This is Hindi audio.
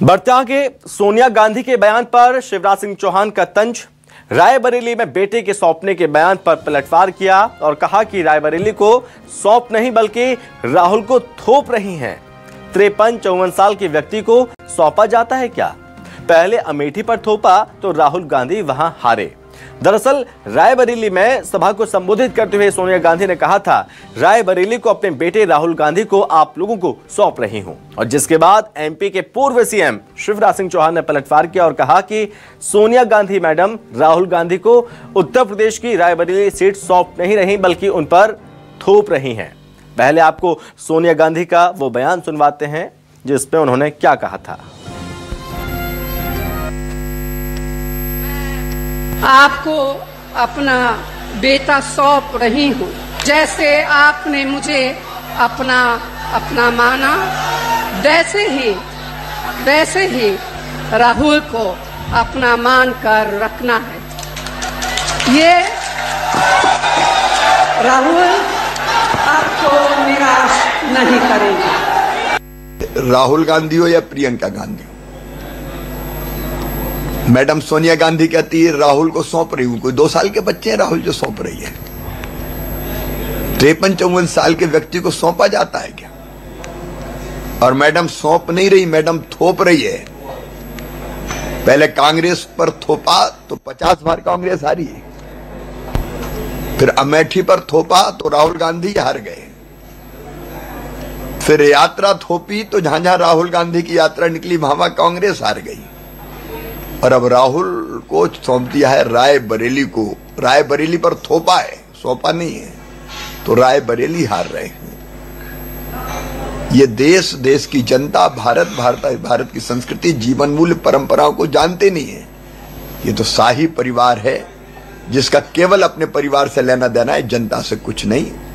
बढ़ते आगे, सोनिया गांधी के बयान पर शिवराज सिंह चौहान का तंज। रायबरेली में बेटे के सौंपने के बयान पर पलटवार किया और कहा कि रायबरेली को सौंप नहीं बल्कि राहुल को थोप रही हैं। 53-54 साल के व्यक्ति को सौंपा जाता है क्या? पहले अमेठी पर थोपा तो राहुल गांधी वहां हारे। दरअसल रायबरेली में सभा को संबोधित करते हुए सोनिया गांधी ने कहा था, रायबरेली को अपने बेटे राहुल गांधी को आप लोगों को सौंप रही हूं। और जिसके बाद एमपी के पूर्व सीएम शिवराज सिंह चौहान ने पलटवार किया और कहा कि सोनिया गांधी मैडम राहुल गांधी को उत्तर प्रदेश की रायबरेली सीट सौंप नहीं रही बल्कि उन पर थोप रही हैं। पहले आपको सोनिया गांधी का वो बयान सुनवाते हैं जिसमें उन्होंने क्या कहा था। आपको अपना बेटा सौंप रही हूँ। जैसे आपने मुझे अपना माना, वैसे ही राहुल को अपना मान कर रखना है। ये राहुल आपको निराश नहीं करेंगे। राहुल गांधी हो या प्रियंका गांधी, मैडम सोनिया गांधी कहती है राहुल को सौंप रही हूं। कोई 2 साल के बच्चे हैं राहुल जो सौंप रही है? 53-54 साल के व्यक्ति को सौंपा जाता है क्या? और मैडम सौंप नहीं रही, मैडम थोप रही है। पहले कांग्रेस पर थोपा तो 50 बार कांग्रेस हारी है, फिर अमेठी पर थोपा तो राहुल गांधी हार गए, फिर यात्रा थोपी तो जहां जहां राहुल गांधी की यात्रा निकली वहां कांग्रेस हार गई। और अब राहुल को सौंप दिया है रायबरेली को। रायबरेली पर थोपा है, सौंपा नहीं है, तो रायबरेली हार रहे हैं। ये देश की जनता भारत की संस्कृति, जीवन मूल्य, परंपराओं को जानते नहीं है। ये तो शाही परिवार है जिसका केवल अपने परिवार से लेना देना है, जनता से कुछ नहीं।